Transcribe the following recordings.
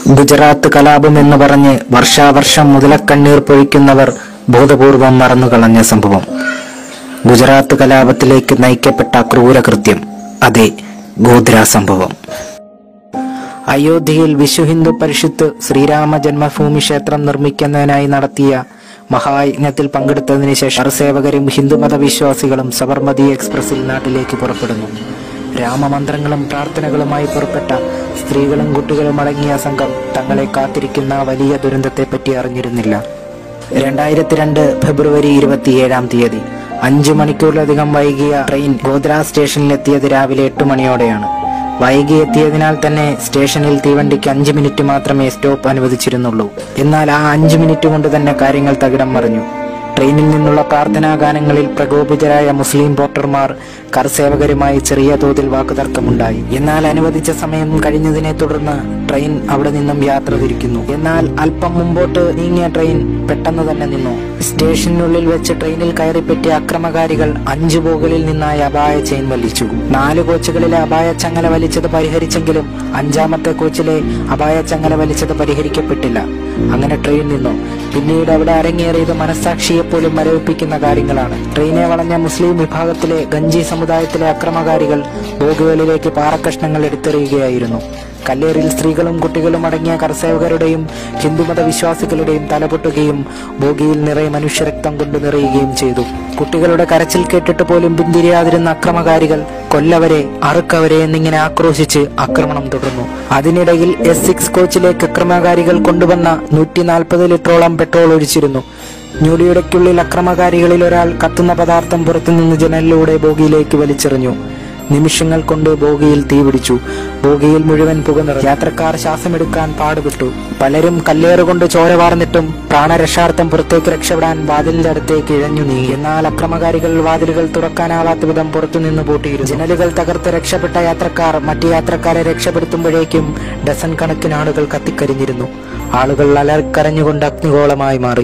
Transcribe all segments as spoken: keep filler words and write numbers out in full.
ഗുജറാത്ത് കലാപം എന്ന് പറഞ്ഞ് വർഷാവർഷം മുതലക്കണ്ണീർ പൊഴിക്കുന്നവർ ബോധപൂർവം മറന്നുകളഞ്ഞ സംഭവം. ഗുജറാത്ത് കലാപത്തിലേക്ക് നയിക്കപ്പെട്ട ക്രൂരകൃത്യം, അതെ, ഗോധ്ര സംഭവം. അയോധ്യയിൽ വിശ്വ ഹിന്ദു പരിഷത്ത് ശ്രീരാമ ജന്മഭൂമി ക്ഷേത്രം നിർമ്മിക്കുന്നതിനായി നടത്തിയ മഹായജ്ഞത്തിൽ പങ്കെടുത്തതിനു ശേഷം സേവകരും ഹിന്ദുമത വിശ്വാസികളും സബർമതി എക്സ്പ്രസിൽ നാട്ടിലേക്ക് പുറപ്പെടുന്നു. രാമമന്ത്രങ്ങളും പ്രാർത്ഥനകളുമായി പുറപ്പെട്ട സ്ത്രീകളും കുട്ടികളും അടങ്ങിയ സംഘം തങ്ങളെ കാത്തിരിക്കുന്ന വലിയ ദുരന്തത്തെപ്പറ്റി അറിഞ്ഞിരുന്നില്ല. രണ്ടായിരത്തി രണ്ട് ഫെബ്രുവരി ഇരുപത്തിയേഴാം തീയതി അഞ്ചു മണിക്കൂറിലധികം വൈകിയ ട്രെയിൻ ഗോധ്ര സ്റ്റേഷനിലെത്തിയത് രാവിലെ എട്ട് മണിയോടെയാണ്. വൈകി എത്തിയതിനാൽ തന്നെ സ്റ്റേഷനിൽ തീവണ്ടിക്ക് അഞ്ച് മിനിറ്റ് മാത്രമേ സ്റ്റോപ്പ് അനുവദിച്ചിരുന്നുള്ളൂ. എന്നാൽ ആ അഞ്ചു മിനിറ്റ് കൊണ്ട് തന്നെ കാര്യങ്ങൾ തകിടം മറിഞ്ഞു. ട്രെയിനിൽ നിന്നുള്ള പ്രാർത്ഥനാ ഗാനങ്ങളിൽ പ്രകോപിതരായ മുസ്ലിം പോർട്ടർമാർ കർസേവകരുമായി ചെറിയ തോതിൽ വാക്കുതർക്കമുണ്ടായി. എന്നാൽ അനുവദിച്ച സമയം കഴിഞ്ഞതിനെ തുടർന്ന് ട്രെയിൻ അവിടെ നിന്നും യാത്ര തിരിക്കുന്നു. എന്നാൽ അല്പം മുമ്പോട്ട് നീങ്ങിയ ട്രെയിൻ പെട്ടെന്ന് തന്നെ നിന്നു. സ്റ്റേഷനുള്ളിൽ വെച്ച് ട്രെയിനിൽ കയറിപ്പറ്റിയ അക്രമകാരികൾ അഞ്ചു ബോഗികളിൽ നിന്നായി അപായ ചെയിൻ വലിച്ചു. നാല് കോച്ചുകളിലെ അപായ ചങ്ങല വലിച്ചത് പരിഹരിച്ചെങ്കിലും അഞ്ചാമത്തെ കോച്ചിലെ അപായ ചങ്ങല വലിച്ചത് പരിഹരിക്കപ്പെട്ടില്ല. അങ്ങനെ ട്രെയിൻ നിന്നു. പിന്നീട് അവിടെ അരങ്ങേറിയത് മനസ്സാക്ഷിയെ പോലും മരവിപ്പിക്കുന്ന കാര്യങ്ങളാണ്. ട്രെയിനെ വളഞ്ഞ മുസ്ലിം വിഭാഗത്തിലെ ഗഞ്ചി സമുദായത്തിലെ അക്രമകാരികൾ ബോഗികളിലേക്ക് പാറക്കഷ്ണങ്ങൾ എടുത്തെറിയുകയായിരുന്നു. കല്ലേറിൽ സ്ത്രീകളും കുട്ടികളും അടങ്ങിയ കർസേവകരുടെയും ഹിന്ദുമത വിശ്വാസികളുടെയും തലപൊട്ടുകയും ബോഗിയിൽ നിറയെ മനുഷ്യരക്തം കൊണ്ട് നിറയുകയും ചെയ്തു. കുട്ടികളുടെ കരച്ചിൽ കേട്ടിട്ട് പോലും പിന്തിരിയാതിരുന്ന അക്രമകാരികൾ കൊല്ലവരെ, അറുക്കവരെ എന്നിങ്ങനെ ആക്രോശിച്ച് ആക്രമണം തുടർന്നു. അതിനിടയിൽ എസ് സിക്സ് കോച്ചിലേക്ക് അക്രമകാരികൾ കൊണ്ടുവന്ന നൂറ്റി നാൽപ്പത് ലിറ്ററോളം പെട്രോൾ ഒഴിച്ചിരുന്നു. ഞൊടിയുടയ്ക്കുള്ളിൽ അക്രമകാരികളിൽ ഒരാൾ കത്തുന്ന പദാർത്ഥം പുറത്തുനിന്ന് ജനലിലൂടെ ബോഗിയിലേക്ക് വലിച്ചെറിഞ്ഞു. നിമിഷങ്ങൾ കൊണ്ട് ബോഗിയിൽ തീപിടിച്ചു. ബോഗിയിൽ മുഴുവൻ പുക നിറഞ്ഞു. യാത്രക്കാർ ശ്വാസമെടുക്കാൻ പാടുപെട്ടു. പലരും കല്ലേറുകൊണ്ട് ചോര വാർന്നിട്ടും പ്രാണരക്ഷാർത്ഥം പുറത്തേക്ക് രക്ഷപ്പെടാൻ വാതിലിന്റെ അടുത്തേക്ക് ഇഴഞ്ഞു നീങ്ങി. എന്നാൽ അക്രമകാരികൾ വാതിലുകൾ തുറക്കാനാവാത്ത വിധം പുറത്തുനിന്ന് പൂട്ടിയിരുന്നു. ജനലുകൾ തകർത്ത് രക്ഷപ്പെട്ട യാത്രക്കാർ മറ്റു യാത്രക്കാരെ രക്ഷപ്പെടുത്തുമ്പോഴേക്കും ഡസൻ കണക്കിന് ആളുകൾ കത്തിക്കരിഞ്ഞിരുന്നു. ആളുകൾ അലറിക്കരഞ്ഞുകൊണ്ട് അഗ്നിഗോളമായി മാറി.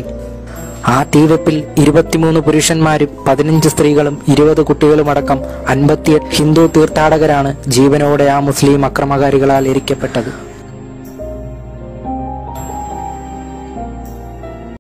ആ തീവെപ്പിൽ ഇരുപത്തിമൂന്ന് പുരുഷന്മാരും പതിനഞ്ച് സ്ത്രീകളും ഇരുപത് കുട്ടികളുമടക്കം അൻപത്തിയെട്ട് ഹിന്ദു തീർത്ഥാടകരാണ് ജീവനോടെ ആ മുസ്ലിം അക്രമകാരികളാൽ എരിക്കപ്പെട്ടത്.